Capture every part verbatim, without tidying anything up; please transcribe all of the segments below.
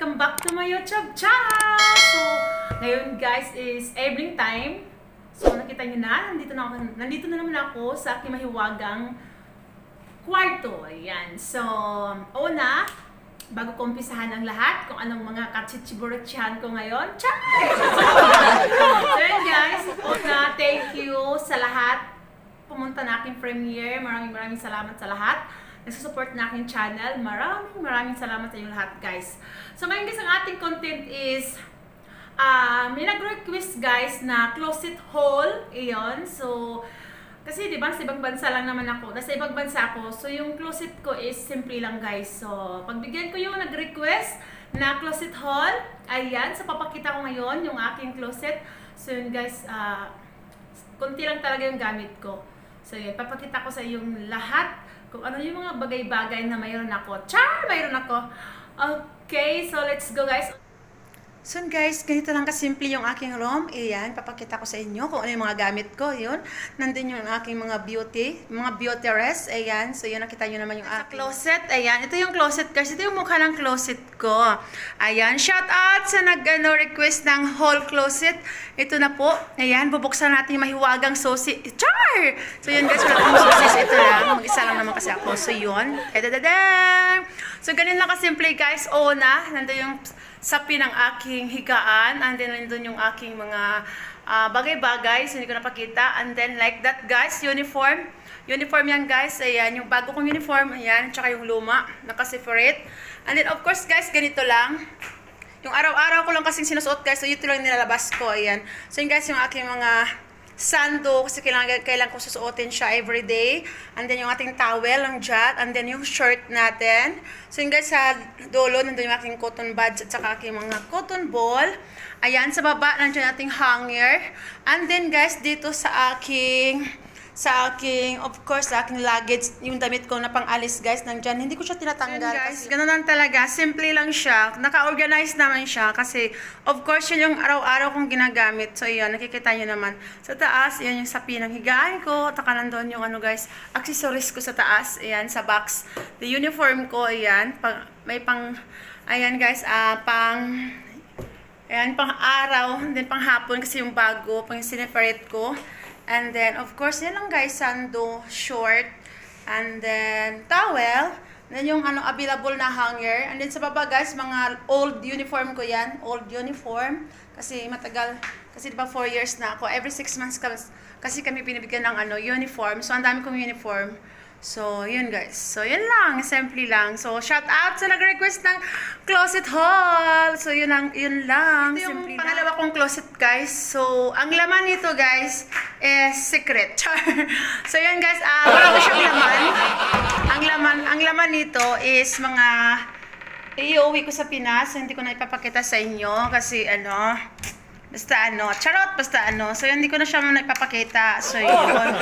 welcome back to my YouTube channel! So, ngayon guys is evening time. So, nakita nyo na, nandito na, ako, nandito na naman ako sa aking mahiwagang kwarto. Ayan. So, una, bago ko umpisahan ang lahat, kung anong mga kachichiburetsihan ko ngayon. Char! So, yun guys, una, thank you sa lahat pumunta na aking premiere. Maraming maraming salamat sa lahat. Nagsusupport na aking channel. Maraming maraming salamat sa inyo lahat, guys. So, ngayon guys, ang ating content is uh, may nag-request guys na closet haul. Iyon. So, kasi di ba, sa ibang bansa lang naman ako. Nasa ibang bansa ako. So, yung closet ko is simple lang, guys. So, pagbigyan ko yung nag-request na closet haul, ayan. So, papakita ko ngayon yung aking closet. So, yun guys, uh, konti lang talaga yung gamit ko. So, yun, papakita ko sa yung lahat kung ano yung mga bagay-bagay na mayroon ako. Char! Mayroon ako. Okay, so let's go guys. So guys, ganito lang kasimple yung aking room. Ayan, papakita ko sa inyo kung ano yung mga gamit ko. Yun, nandun yung aking mga beauty, mga beauty rest. Ayan, so yun, nakita nyo naman yung aking closet. Ayan, ito yung closet guys. Ito yung mukha ng closet ko. Ayan, shout out sa nag-request ng whole closet. Ito na po. Ayan, bubuksan natin yung mahiwagang susi. Char! So yun guys, wala akong susi. Ito lang, mag-isa lang naman kasi ako. So yun, edadadang! So ganun lang kasimple guys. Una, nandun yung sapi ng aking higaan, and then nandun yung aking mga bagay-bagay, uh, so hindi ko napakita, and then like that guys, uniform, uniform yan guys, ayan, yung bago kong uniform, ayan, tsaka yung luma, naka-separate, and then of course guys, ganito lang, yung araw-araw ko lang kasing sinusuot guys, so ito lang nilalabas ko, ayan, so yun guys, yung aking mga sando, kasi kailangan, kailangan ko susuotin siya everyday. And then yung ating towel, ang jet, and then yung shirt natin. So yun guys, sa dulo, nandun yung aking cotton buds at saka aking mga cotton ball. Ayan, sa baba, nandiyan ating hanger. And then guys, dito sa aking, sa aking, of course, sa aking luggage, yung damit ko na pang-alis guys, nandyan, hindi ko siya tinatanggal. So, guys, ganun lang talaga, simple lang siya, naka-organize naman siya, kasi, of course, yun yung araw-araw kong ginagamit. So, yun, nakikita nyo naman. Sa taas, yan yung sapi ng higaan ko, taka nandun yung ano guys, accessories ko sa taas, ayan, sa box. The uniform ko, ayan, pang, may pang, ayan guys, ah, uh, pang, ayan, pang araw, and then pang hapon, kasi yung bago, pang sineparate ko. And then, of course, yan lang guys, sando, short, and then towel, and then yung ano, available na hanger, and then sa baba guys, mga old uniform ko yan, old uniform, kasi matagal, kasi diba four years na ako, every six months kasi kami binibigyan ng ano, uniform, so ang dami kong uniform. So, yun guys. So, yun lang. Simple lang. So, shout out sa nag-request ng closet haul. So, yun lang. Yun lang. Ito yung pangalawa kong closet guys. So, ang laman nito guys is secret. So, yun guys. Uh, wala ko siyang laman. Ang laman, ang laman nito is mga iuwi ko sa Pinas. So, hindi ko na ipapakita sa inyo kasi ano... Basta ano, charot, basta ano. So, hindi ko na siya muna ipapakita. So, yun.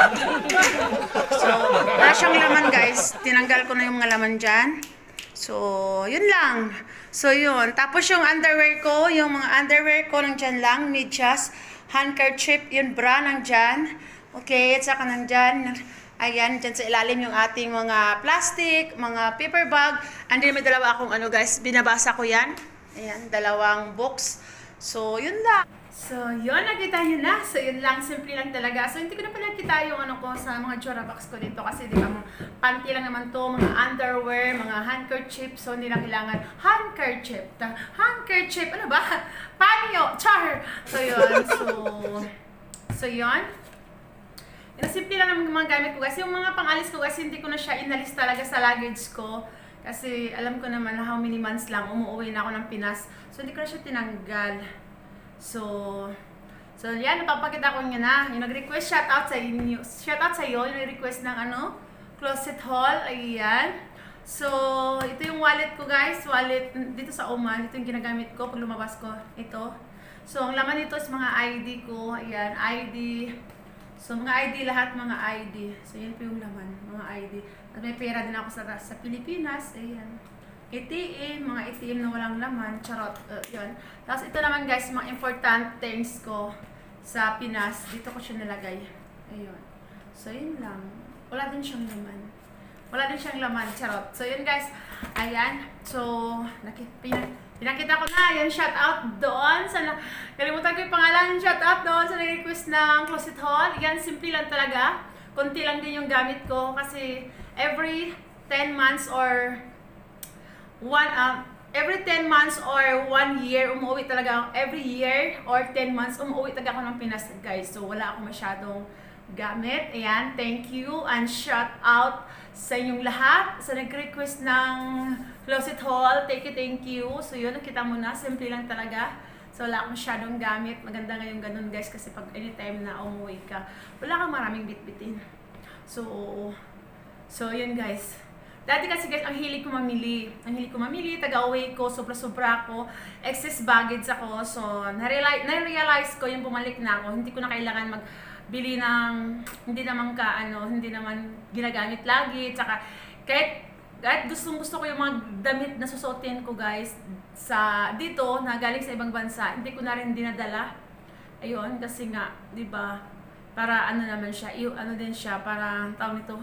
So, wala siyang laman, guys. Tinanggal ko na yung mga laman dyan. So, yun lang. So, yun. Tapos yung underwear ko, yung mga underwear ko, nandyan lang, medyas, handkerchief, yun, bra, nandyan. Okay, at saka nandyan. Ayan, dyan sa ilalim yung ating mga plastic, mga paper bag. And then may dalawa akong ano, guys, binabasa ko yan. Ayan, dalawang books. So, yun lang. So, yun, nakita nyo na. So, yun lang. Simple lang talaga. So, hindi ko na pala kita yung ano ko sa mga Jora box ko dito. Kasi, di ba, panty lang naman to, mga underwear, mga handkerchief. So, hindi na kailangan handkerchief. Handkerchief. Ano ba? Panyo. Char. So, yun. So, so yun. Yung simple lang naman mga gamit ko. Kasi yung mga pang-alis ko, kasi hindi ko na siya inalis talaga sa luggage ko. Kasi alam ko naman na how many months lang umuwi na ako ng Pinas. So, hindi ko na siya tinanggal. So, so yan, napapakita ko niya na. Yung nag-request, shout out sa inyo. Shout out sa iyo, yung nag-request ng ano, closet haul. Ayan. So, ito yung wallet ko guys. Wallet dito sa Oman. Ito yung ginagamit ko pag lumabas ko. Ito. So, ang laman nito is mga I D ko. Ayan, I D. So, mga I D lahat, mga I D. So, yun po yung laman, mga I D. At may pera din ako sa, sa Pilipinas. Ayan. A T M, mga A T M na walang laman. Charot. Uh, yun. Tapos, ito naman guys, mga important things ko sa Pinas. Dito ko siya nilagay. Ayun. So, yun lang. Wala din siyang laman. Wala din siyang laman. Charot. So, yun guys. Ayan. So, nakipin pinakita ko na. Yan, shout out doon. Sa, kalimutan ko yung pangalan. Shout out doon sa nag-request ng closet haul. Yan, simple lang talaga. Kunti lang din yung gamit ko kasi every ten months or one, uh, every ten months or one year, umuwi talaga. Every year or ten months, umuwi talaga ako ng Pinas, guys. So, wala ako masyadong gamit. Ayan, thank you. And shout out sa inyong lahat sa nag-request ng closet haul. Thank you, thank you. So yun, nakita mo na, simple lang talaga. So wala akong masyadong gamit. Maganda ngayon ganun, guys, kasi pag anytime na umuwi ka, wala kang maraming bitbitin. So, so yun, guys. Dati kasi, guys, ang hilig ko mamili. Ang hilig ko mamili, taga-away ko, sobra-sobra ako, excess baggage ako. So, na-realize, na-realize ko yung bumalik na ako. Hindi ko na kailangan mag bili ng hindi naman ka ano, hindi naman ginagamit lagi. Tsaka kahit kahit gustong-gusto ko yung mga damit na susuotin ko, guys, sa dito na galing sa ibang bansa, hindi ko na rin dinadala. Ayun, kasi nga, 'di ba? Para ano naman siya, iyo ano din siya para tawag nito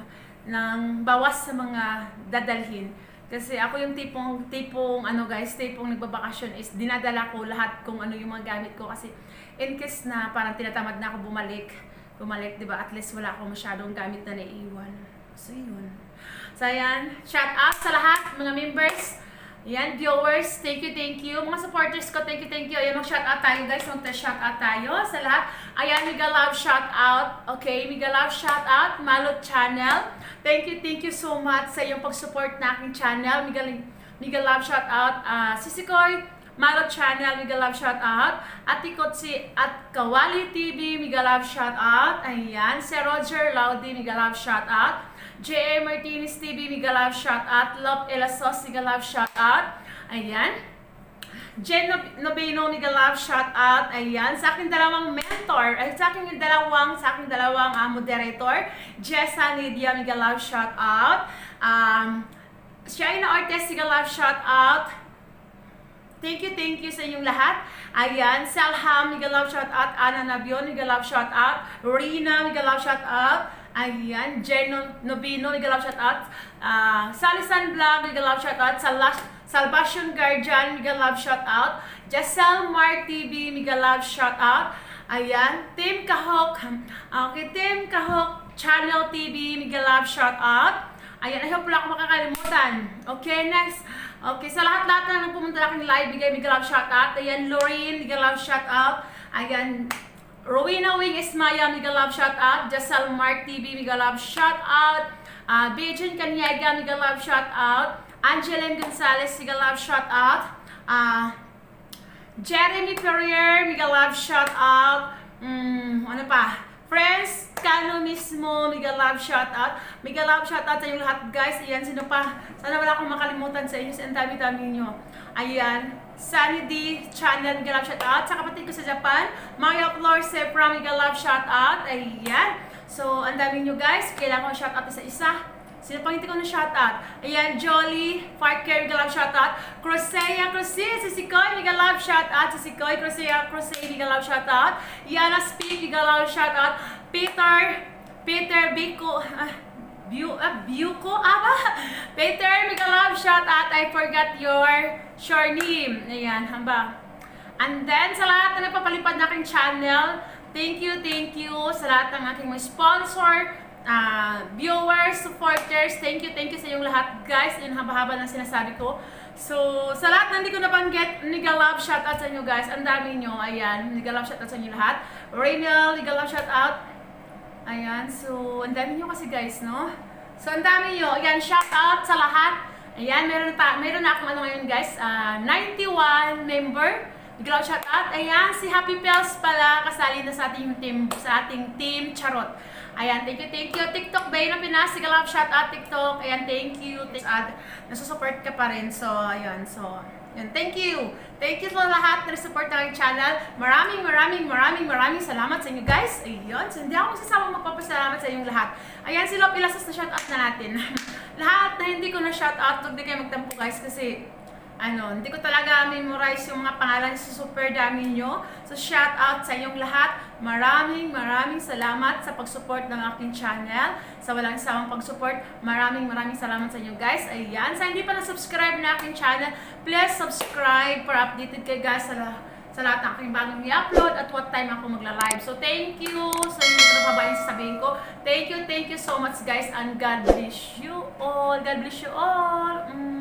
ng bawas sa mga dadalhin. Kasi ako yung tipong tipong ano, guys, tipong nagbabakasyon is dinadala ko lahat kung ano yung mga gamit ko kasi in case na parang tinatamad na ako bumalik. Bumalik, di ba? At least wala akong masyadong gamit na naiiwan. So, yun. So, ayan. Shout out sa lahat, mga members. Ayan, viewers. Thank you, thank you. Mga supporters ko, thank you, thank you. Ayan, mag-shout out tayo, guys. Mag-shout out tayo sa lahat. Ayan, Mega Love shout out. Okay, Mega Love shout out. Malot Channel. Thank you, thank you so much sa iyong pag-support na aking channel. Mega, Mega Love shout out. Uh, Sisikoy Malot Channel, Mega Love shout out. Ati Kotsi at Kawali T V, Mega Love shout out. Ayan, si Roger Laudi, Mega Love shout out. J A Martinez T V, Mega Love shout out. Love Elasos, Mega Love shout out. Ayan. Jen Nobeno, Mega Love shout out. Ayan, sa aking dalawang mentor, ay sa aking dalawang, sa aking dalawang uh, moderator, Jessa Lydia, Mega Love shout out. Um, Shaina Ortiz, Mega Love shout out. Thank you, thank you sa inyong lahat. Ayan, Selham, Mega Love shout out. Ana Nabion, Mega Love shout out. Rina, Mega Love shout out. Ayan, Jen Nobino, Mega Love shout out. Uh, Salisan Vlog, Mega Love shout out. Salash Salvation Guardian, Mega Love shout out. Jessel Mark T V, Mega Love shout out. Ayan, Team Kahok. Okay, Team Kahok Channel T V, Mega Love shout out. Ayan, I hope wala akong makakalimutan. Okay, next. Okay, sa lahat-lahat na nang pumunta na aking live, bigay Mega Love shout out. Ayan, Lorraine, Mega Love shout out. Ayan, Rowena Wing Ismaya, Mega Love shout out. Jessel Mark T V, Mega Love shout out. Uh, Beijing Kanyega, Mega Love shout out. Angeline Gonzalez, Mega Love shout out. Uh, Jeremy Perrier, Mega Love shout out. Mm, ano pa? Friends, Kano mismo, Mega Love shout out. Mega Love shout out sa inyong lahat, guys. Ayan, sino pa? Sana wala akong makalimutan sa inyo, sa dami-dami nyo. Ayan, Sunny D Channel, Mega Love shout out. Sa kapatid ko sa Japan, Mario Flor Sepra, Mega Love shout out. Ayan. So, ang dami nyo, guys. Kailangan ko shout out isa-isa. Sino pang hindi ko na shout out? Ayan, Jolly, Parker, Mega Love shout out. Crosea, Crosea, Sisikoy, Mega Love shout out. Sisikoy, Crosea, Crosea, Mega Love shout out. Yana Speak, Mega Love shout out. Peter, Peter Biko, ah, Bu, ah, Buko, aba? Peter, Mega Love shout out. I forgot your short name. Ayan, hamba. And then, sa lahat na nagpapalipad na aking channel, thank you, thank you sa lahat ng aking mga sponsor, Uh, viewers, supporters, thank you, thank you sa inyong lahat, guys. Yung haba-haba na sinasabi ko. So, sa lahat na hindi ko nabanggit, Mega Love shout out sa inyo, guys. Ang dami nyo, ayan. Mega Love shout out sa inyo lahat. Rainiel, Mega Love shout out. Ayan, so, ang dami nyo kasi, guys, no? So, ang dami nyo. Ayan, shout out sa lahat. Ayan, meron pa, meron na akong ano ngayon, guys. Uh, ninety-one member. Mega Love shout out. Ayan, si Happy Pels pala kasali na sa ating team, sa ating team Charot. Ayan, thank you, thank you. TikTok, Bay ng Pinas, Mega Love shout out TikTok. Ayan, thank you. At nasusupport ka pa rin. So, ayan, so, ayan, thank you. Thank you sa lahat na support ng aking channel. Maraming, maraming, maraming, maraming salamat sa inyo, guys. Ayun, so hindi ako magsasama magpapasalamat sa inyong lahat. Ayan, si Lop Ilasas na shout out na natin. Lahat na hindi ko na shout out, huwag di kayo magtampo, guys, kasi ano, hindi ko talaga memorize yung mga pangalan sa super dami nyo. So, shout out sa inyong lahat. Maraming maraming salamat sa pag-support ng aking channel. Sa walang sawang pag-support, maraming maraming salamat sa inyo guys. Ayan, sa hindi pa na-subscribe na aking channel, please subscribe para updated kayo guys sa lahat sa lahat ng aking bagong i-upload at what time ako magla-live. So, thank you sa inyo na pabayan sasabihin ko. Thank you, thank you so much guys and God bless you all. God bless you all. Mm.